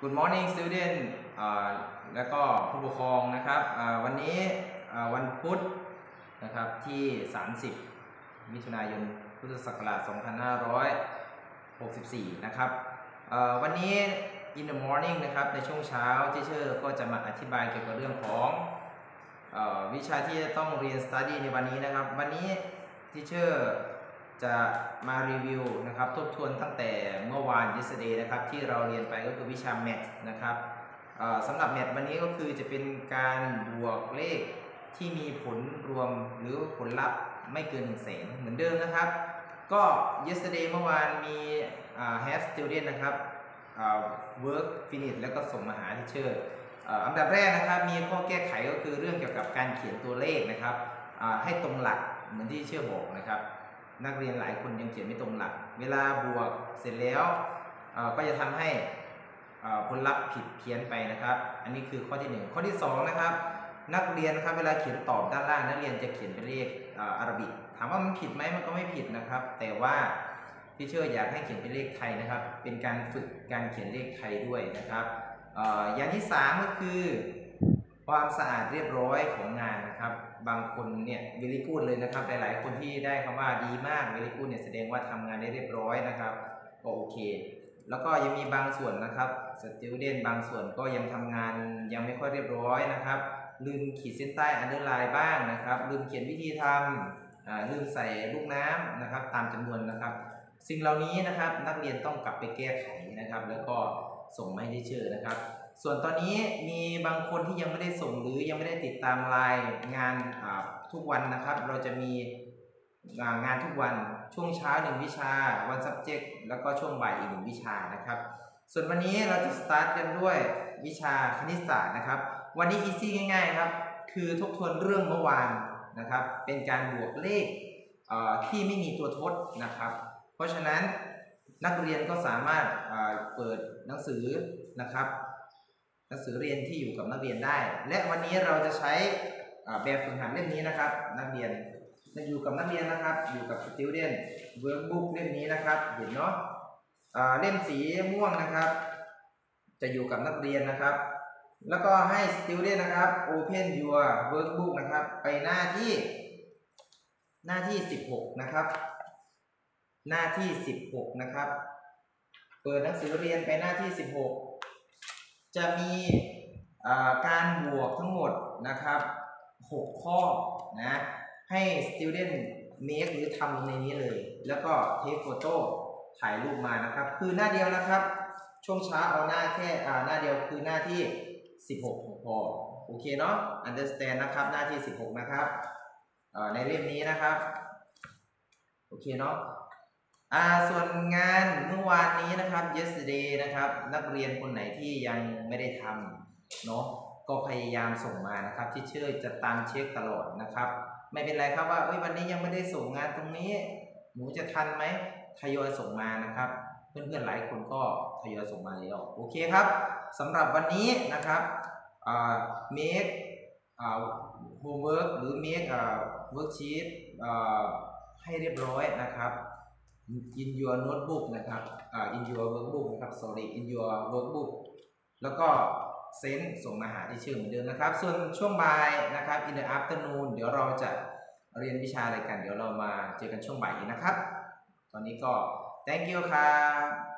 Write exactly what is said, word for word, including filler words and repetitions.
Good morning student แล้วก็ผู้ปกครองนะครับวันนี้วันพุธนะครับที่สามสิบมิถุนายนพุทธศักราชสองพันห้าร้อยหกสิบสี่นะครับวันนี้ in the morning นะครับในช่วงเช้าทีเชอร์ก็จะมาอธิบายเกี่ยวกับเรื่องของวิชาที่จะต้องเรียน study ในวันนี้นะครับวันนี้ทีเชอร์จะมารีวิวนะครับทบทวนตั้งแต่เมื่อวาน yesterday นะครับที่เราเรียนไปก็คือวิชา math นะครับสำหรับ math วันนี้ก็คือจะเป็นการบวกเลขที่มีผลรวมหรือผลลัพธ์ไม่เกินหนึ่งแสนเหมือนเดิมนะครับก็ yesterday เมื่อวานมี have student นะครับ work finish แล้วก็ส่งมาหา teacher อันดับแรกนะครับมีข้อแก้ไขก็คือเรื่องเกี่ยวกับการเขียนตัวเลขนะครับให้ตรงหลักเหมือนที่ teacher บอกนะครับนักเรียนหลายคนยังเขียนไม่ตรงหลักเวลาบวกเสร็จแล้วก็จะทำให้ผลลัพธ์ผิดเพี้ยนไปนะครับอันนี้คือข้อที่หนึ่งข้อที่สองนะครับนักเรียนนะครับเวลาเขียนตอบด้านล่างนักเรียนจะเขียนเป็นเลขอาหรับิกถามว่ามันผิดไหมมันก็ไม่ผิดนะครับแต่ว่าที่เชื่ออยากให้เขียนเป็นเลขไทยนะครับเป็นการฝึกการเขียนเลขไทยด้วยนะครับอย่างที่สามก็คือความสะอาดเรียบร้อยของงานนะครับบางคนเนี่ย very good เลยนะครับหลายๆคนที่ได้คำว่าดีมาก very good เนี่ยแสดงว่าทำงานได้เรียบร้อยนะครับก็โอเคแล้วก็ยังมีบางส่วนนะครับ student บางส่วนก็ยังทำงานยังไม่ค่อยเรียบร้อยนะครับลืมขีดเส้นใต้ underline บ้างนะครับลืมเขียนวิธีทำลืมใส่ลูกน้ำนะครับตามจำนวนนะครับสิ่งเหล่านี้นะครับนักเรียนต้องกลับไปแก้ไขนะครับแล้วก็ส่งมาให้ที่เชื่อนะครับส่วนตอนนี้มีบางคนที่ยังไม่ได้ส่งหรือยังไม่ได้ติดตามรายงานทุกวันนะครับเราจะมีงานทุกวันช่วงเช้าหนึ่งวิชาวัน subject แล้วก็ช่วงบ่ายอีกหนึ่งวิชานะครับส่วนวันนี้เราจะ start กันด้วยวิชาคณิตศาสตร์นะครับวันนี้ easy ง่ายๆครับคือทบทวนเรื่องเมื่อวานนะครับเป็นการบวกเลขที่ไม่มีตัวทดนะครับเพราะฉะนั้นนักเรียนก็สามารถเปิดหนังสือนะครับหนังสือเรียนที่อยู่กับนักเรียนได้และวันนี้เราจะใช้แบบฝึกหัดเล่มนี้นะครับนักเรียนอยู่กับนักเรียนนะครับอยู่กับ student workbook เล่มนี้นะครับเห็นเนาะเล่มสีม่วงนะครับจะอยู่กับนักเรียนนะครับแล้วก็ให้ student นะครับ open your workbook นะครับไปหน้าที่หน้าที่สิบหกนะครับหน้าที่สิบหกนะครับเปิดหนังสือเรียนไปหน้าที่สิบหกจะมีการบวกทั้งหมดนะครับหกข้อนะให้ student make หรือทำในนี้เลยแล้วก็ take photo ถ่ายรูปมานะครับคือหน้าเดียวนะครับช่วงเช้าเอาหน้าแค่หน้าเดียวคือหน้าที่สิบหกพอโอเคเนาะ understand นะครับหน้าที่สิบหกนะครับในเล่มนี้นะครับโอเคเนาะอ่าส่วนงานเมื่อวานนี้นะครับ yesterday นะครับนักเรียนคนไหนที่ยังไม่ได้ทำเนาะก็พยายามส่งมานะครับที่เชื่อจะตามเช็คตลอดนะครับไม่เป็นไรครับว่าเอ้ยวันนี้ยังไม่ได้ส่งงานตรงนี้หนูจะทันไหมทยอยส่งมานะครับเพื่อนๆหลายคนก็ทยอยส่งมาแล้วโอเคครับสำหรับวันนี้นะครับอ่า make อ่า homework หรือ make อ่า worksheet อ่าให้เรียบร้อยนะครับin your notebook นะครับ in your workbook นะครับ sorry in your workbook แล้วก็เซ็นส่งมาหาที่ชื่อเหมือนเดิมนะครับส่วนช่วงบ่ายนะครับ in the afternoon เดี๋ยวเราจะเรียนวิชาอะไรกันเดี๋ยวเรามาเจอกันช่วงบ่ายอีกนะครับตอนนี้ก็ thank you ครับ